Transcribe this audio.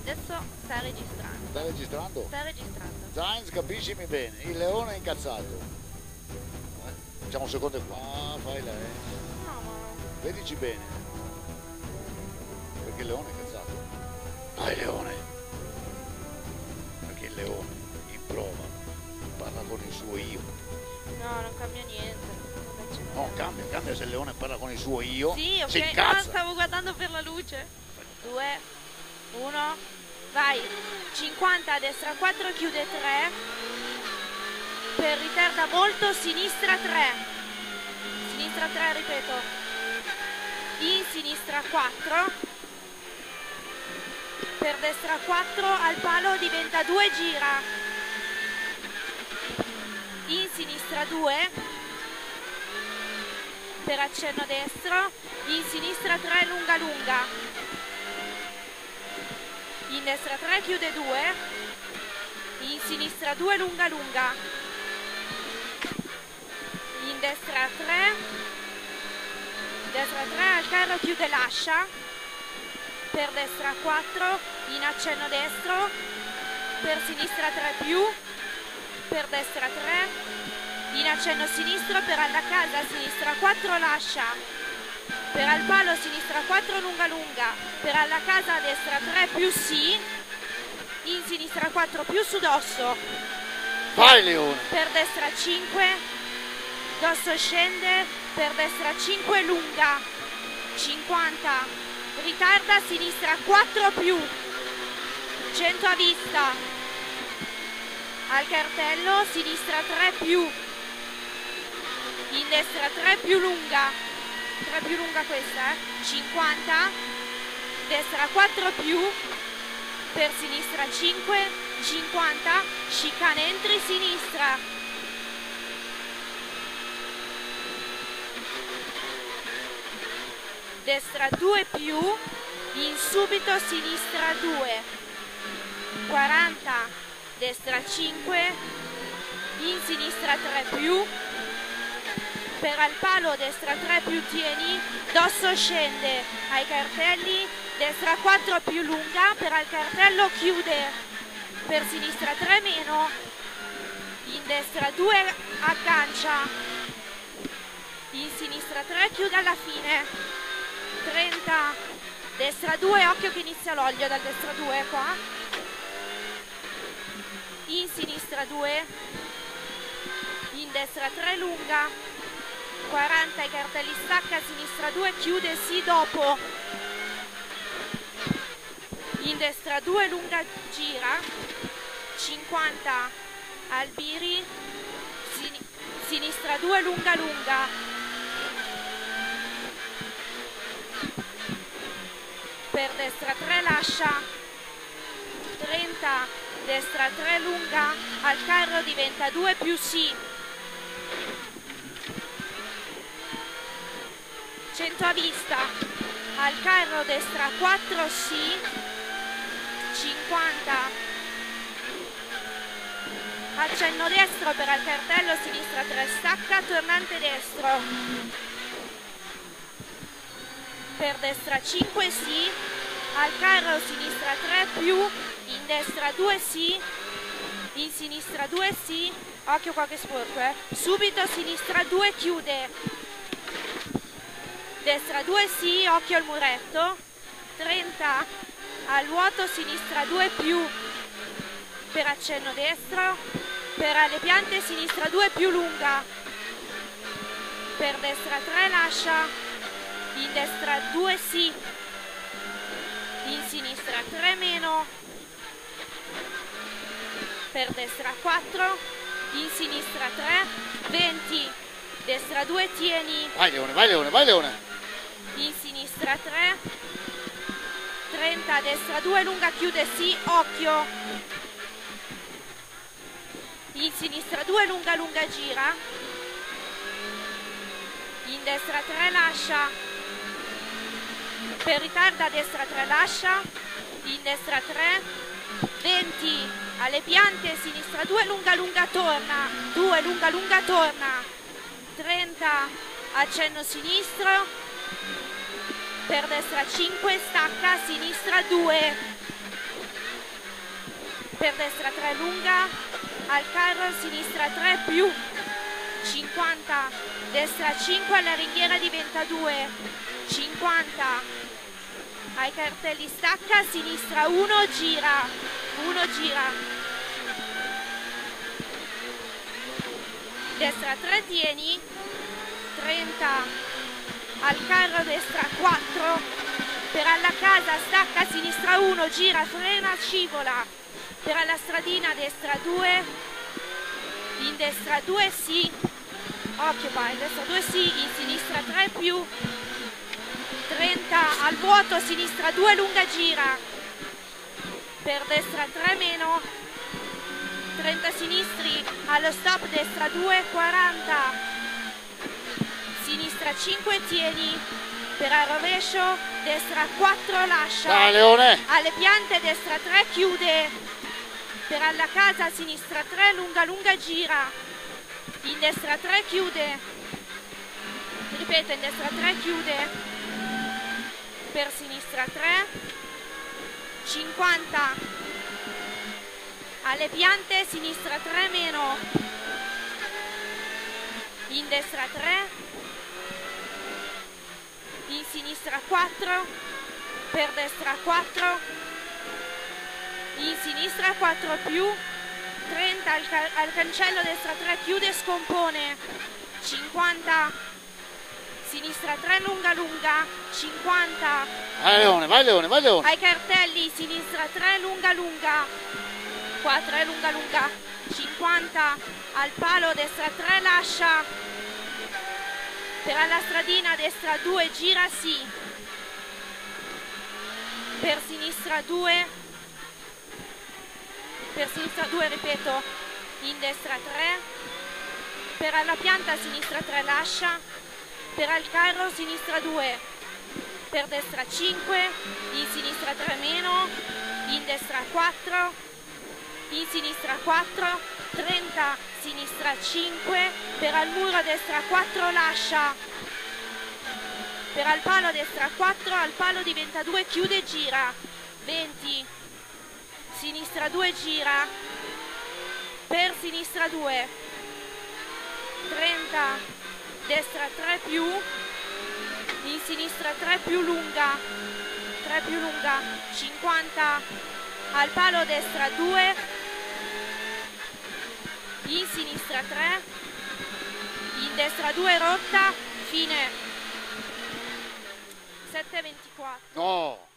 Adesso sta registrando. Sta registrando? Sta registrando. Sainz, capiscimi bene, il leone è incazzato. Facciamo un secondo qua, fai lei. No, ma... Vedici bene. Perché il leone è incazzato. No, il leone. Perché il leone in prova parla con il suo io. No, non cambia niente. No, cambia se il leone parla con il suo io. Sì, ok, si no, incazza. stavo guardando per la luce. 2, 1, vai. 50 a destra 4, chiude 3. Per ritarda molto, sinistra 3. Sinistra 3, ripeto. In sinistra 4. Per destra 4, al palo diventa 2, gira. In sinistra 2. Per accenno destro, in sinistra 3, lunga lunga, in destra 3, chiude 2, in sinistra 2, lunga lunga, in destra 3, al carro, chiude, lascia, per destra 4, in accenno destro, per sinistra 3 più, per destra 3, in accenno sinistro, per alla casa sinistra 4, lascia, per al palo sinistra 4, lunga lunga, per alla casa a destra 3 più sì, in sinistra 4 più su dosso, Vai leone. per destra 5, dosso scende, per destra 5, lunga, 50, ritarda sinistra 4 più, 100 a vista, al cartello sinistra 3 più, in destra 3 più lunga questa, 50, destra 4 più, per sinistra 5, 50, chicane entri sinistra, destra 2 più, in subito sinistra 2, 40, destra 5, in sinistra 3 più, per al palo destra 3 più tieni, dosso scende ai cartelli, destra 4 più lunga, per al cartello chiude, per sinistra 3 meno, in destra 2 aggancia, in sinistra 3 chiude alla fine, 30, destra 2, occhio che inizia l'olio dal destra 2 qua, in sinistra 2, in destra 3 lunga, 40 i cartelli stacca, sinistra 2, chiude sì dopo, in destra 2 lunga gira, 50 Albiri, sinistra 2 lunga lunga, per destra 3 lascia, 30 destra 3 lunga, al carro diventa 2 più sì, 100 a vista, al carro destra 4 sì, 50, accenno destro per al cartello sinistra 3 stacca, tornante destro, per destra 5 sì, al carro sinistra 3 più, in destra 2 sì, in sinistra 2 sì, occhio qua che sporco, subito sinistra 2 chiude, destra 2 sì, occhio al muretto, 30 al vuoto sinistra 2 più, per accenno destro, per alle piante sinistra 2 più lunga, per destra 3 lascia, in destra 2 sì, in sinistra 3 meno, per destra 4, in sinistra 3, 20, destra 2 tieni, Vai leone, vai leone, vai leone. in sinistra 3, 30 destra 2 lunga chiude sì, occhio, in sinistra 2 lunga lunga gira, in destra 3 lascia, per ritarda a destra 3 lascia, in destra 3, 20 alle piante, sinistra 2 lunga lunga torna, 2 lunga lunga torna, 30 accenno sinistro, per destra 5 stacca, sinistra 2, per destra 3 lunga, al carro sinistra 3 più 50, destra 5, alla ringhiera diventa 2, 50, ai cartelli stacca, sinistra 1, gira, 1 gira, destra 3 tieni, 30, al carro destra 4, per alla casa stacca, sinistra 1, gira, frena, scivola, per alla stradina destra 2, in destra 2 sì, occhio qua, in destra 2 sì, in sinistra 3 più, 30, al vuoto, sinistra 2, lunga gira, per destra 3 meno, 30 sinistri, allo stop destra 2, 40, sinistra 5 tieni, per al rovescio, destra 4 lascia, Dai Leone! alle piante destra 3 chiude, per alla casa sinistra 3 lunga lunga gira, in destra 3 chiude, ripeto in destra 3 chiude, per sinistra 3, 50, alle piante sinistra 3 meno, in destra 3, in sinistra 4, per destra 4, in sinistra 4 più, 30 al cancello destra 3 chiude, scompone, 50, sinistra 3 lunga lunga, 50, Vai Leone, vai Leone, vai Leone! ai cartelli sinistra 3 lunga lunga, qua 3 lunga lunga, 50, al palo destra 3 lascia, per alla stradina destra 2 gira sì, per sinistra 2, ripeto, in destra 3, per alla pianta sinistra 3 lascia, per al carro sinistra 2, per destra 5, in sinistra 3 meno, in destra 4, in sinistra 4, 30, sinistra 5, per al muro destra 4 lascia, per al palo destra 4, al palo diventa 2 chiude gira, 20, sinistra 2 gira, per sinistra 2, 30, destra 3 più, in sinistra 3 più lunga, 50, al palo destra 2, in sinistra 3, in destra 2 rotta, fine, 7:24. No!